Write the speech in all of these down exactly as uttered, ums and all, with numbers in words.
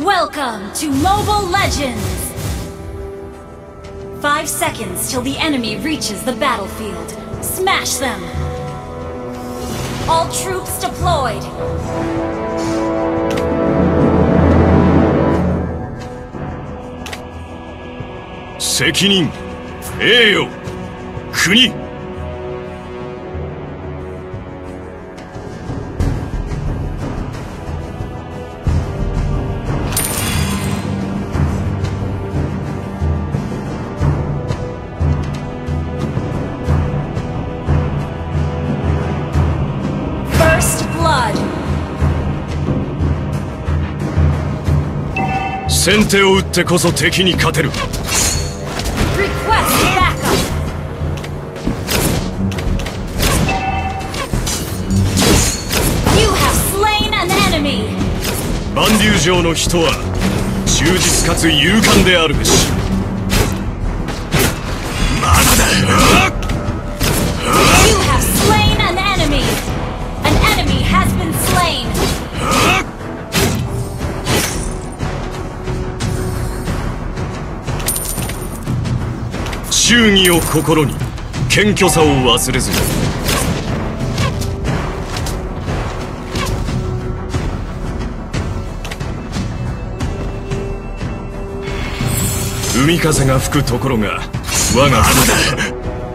Welcome to Mobile Legends! Five seconds till the enemy reaches the battlefield. Smash them! All troops deployed! 責任、栄誉、国。先手を打ってこそ敵に勝てる。万竜城の人は忠実かつ勇敢であるべし。まだだ。 You have slain an enemy. An enemy has been slain. 忠義を心に、謙虚さを忘れずに。海風が吹くところが我が国だ。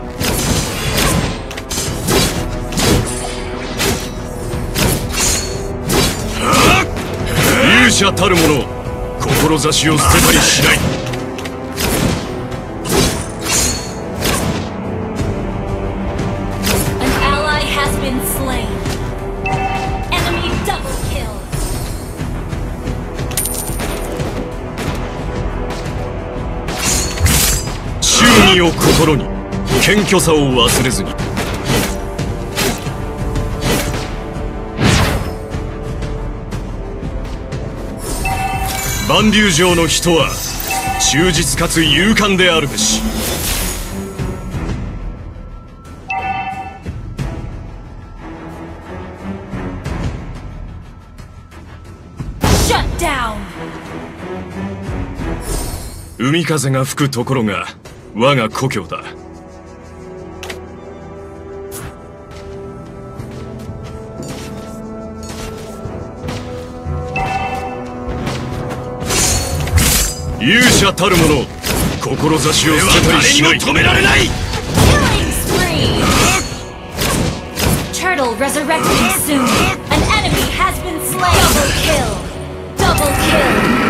勇者たる者、志を捨てたりしない。忠義を心に、謙虚さを忘れずに。万竜城の人は忠実かつ勇敢であるべし。海風が吹くところが我が故郷だ。勇者たる者、志を捨てたりしない。止められない。 Turtle resurrecting soon. An enemy has been slain. Double kill. Double kill.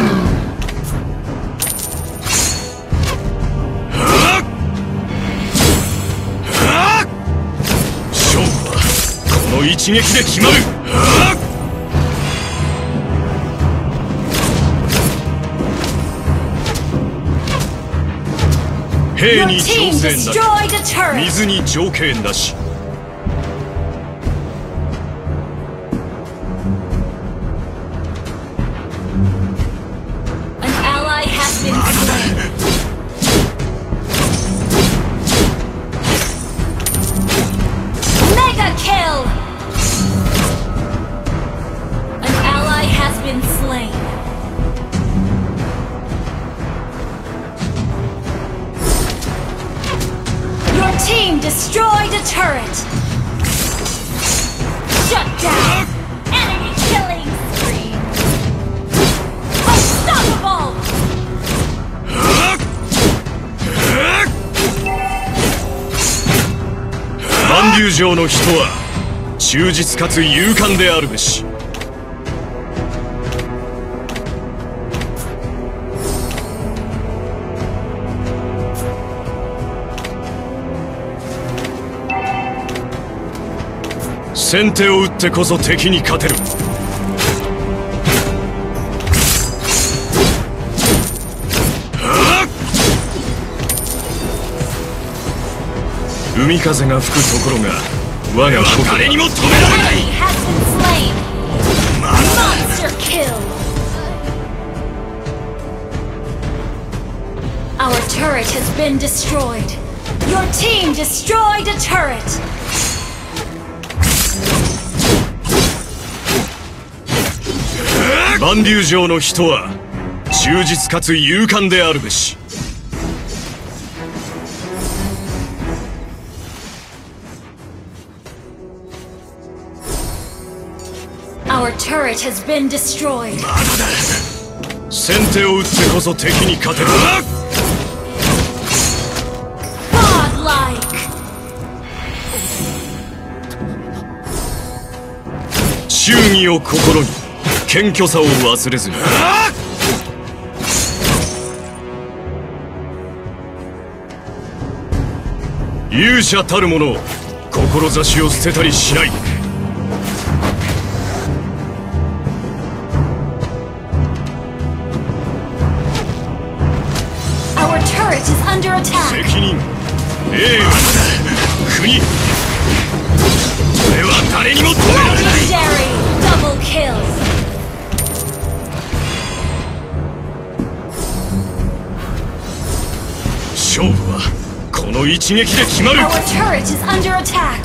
一撃で決まる。兵に情勢なし、水に情景なし。 Team destroyed a turret! Shut down! Enemy killing spree! Unstoppable! 万竜城の人は忠実かつ勇敢であるべし。先手を打ってこそ敵に勝てる。海風が吹くところが我が国だ。誰にも止められない。 Monster kill! Our turret has been destroyed. Your team destroyed a turret. 万竜城の人は忠実かつ勇敢であるべし。 Our turret has been destroyed. まだだ。先手を打ってこそ敵に勝てる。 Godlike. 忠義を心に、謙虚さを忘れずに。勇者たる者、志を捨てたりしない。 Our turret is under attack. 責任、栄誉、国。俺は誰にも止められない。 Legendary double kill. 勝負はこの一撃で決まる。 Our turret is under attack.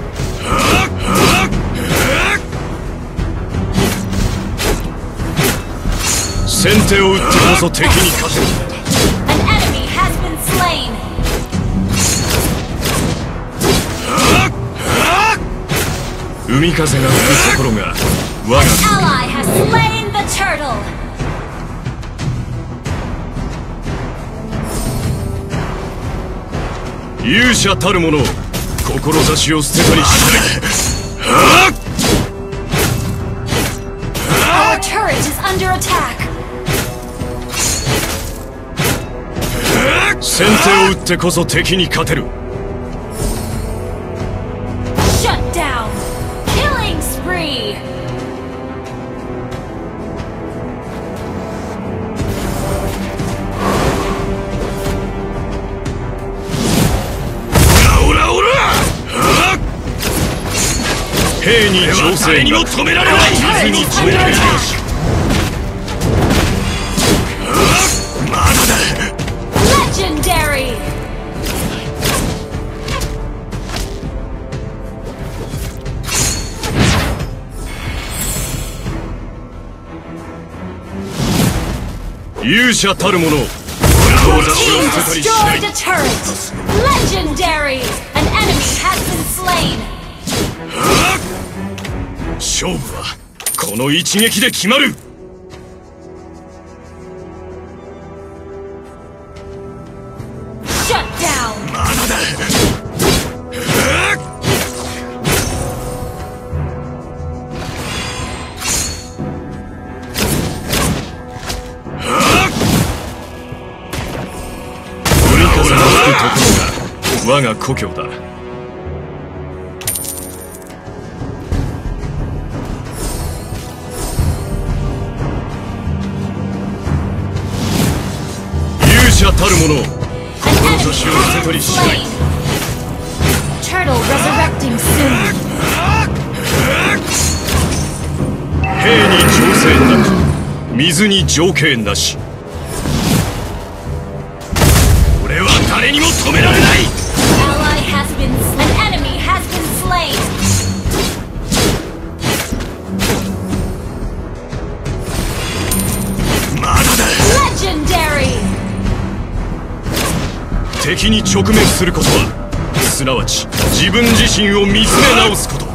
先手を打ってこそ敵に勝てる。 An enemy has been slain. 海風が吹くところが我 An が ally has slain the turtle. 勇者たる者、志を捨てたりしない。 Our turret is under attack. 先手を打ってこそ敵に勝てる。 Shut down. Killing spree. オラオラオラ。兵に情勢にも止められない。水に止められない。まだだ。 Legendary. 勇者たる者、志を Team 捨てたりしない。 destroyed a turret. Legendary. An enemy has been slain. 勝負はこの一撃で決まる。 Shut down. まだだ。 海風が吹くところが我が故郷だ。勇者たる者、 An enemy 志を捨てたり has しない。 been slain. Turtle resurrecting soon. 兵に情勢なく、水に情景なし。俺は誰にも止められない。 Ally has been. An enemy has been slain. まだだ。 Legendary. 敵に直面することは、すなわち自分自身を見つめ直すこと。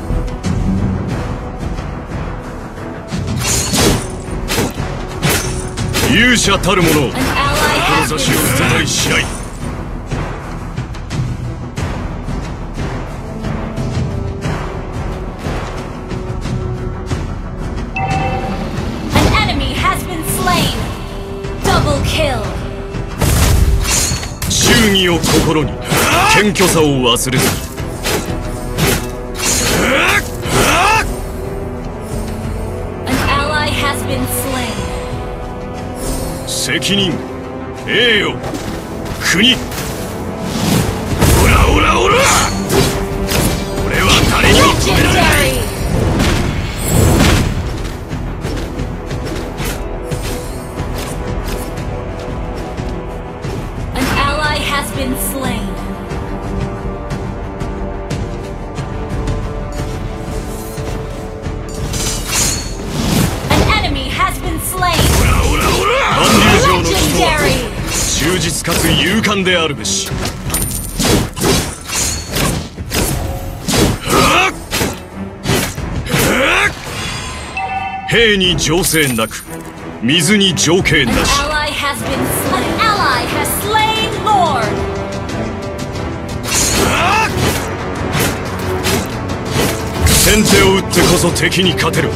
勇者たる者、 An ally has 志を been 捨て slain. たりしない。 An enemy has been slain. Double kill. 忠義を心に、謙虚さを忘れずに。 An ally has been slain. 責任、栄誉、国。オラオラオラ。俺は誰にも止められない。 Legendary. An ally has been slain. An enemy has been かつ勇敢であるべし。兵に情勢なく、水に情景なし。先手を打ってこそ敵に勝てる。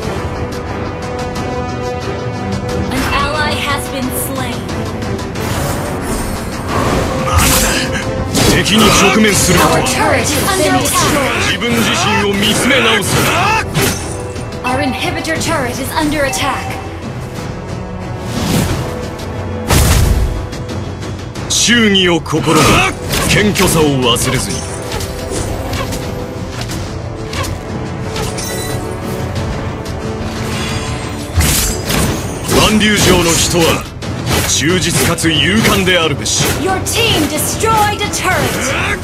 敵に直面することは自分自身を見つめ直す。 Our inhibitor turret is under attack. 忠義を心が謙虚さを忘れずに。万竜城の人は忠実かつ勇敢であるべし。 Your team destroyed a turret.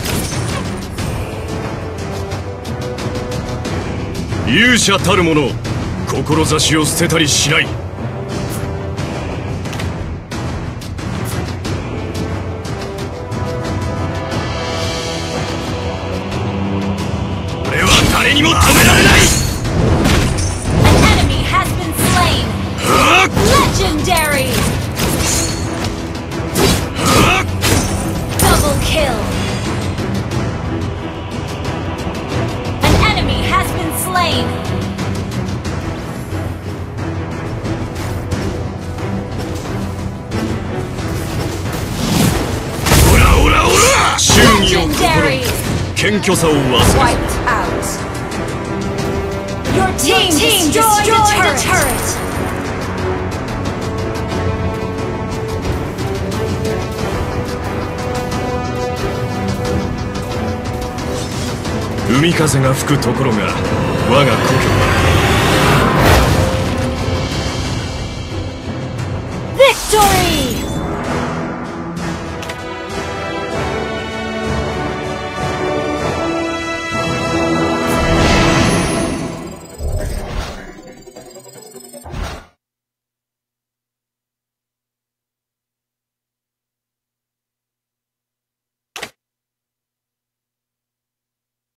勇者たる者、志を捨てたりしない。俺は誰にも止められない。 An enemy has been slain. Legendary. Double kill. An enemy has been slain. オラオラオラ。忠義を心に謙虚さを忘れず。 Wiped out. Your team, Your team destroyed, destroyed a turret. 海風が吹くところが我が故郷だ。 Victory!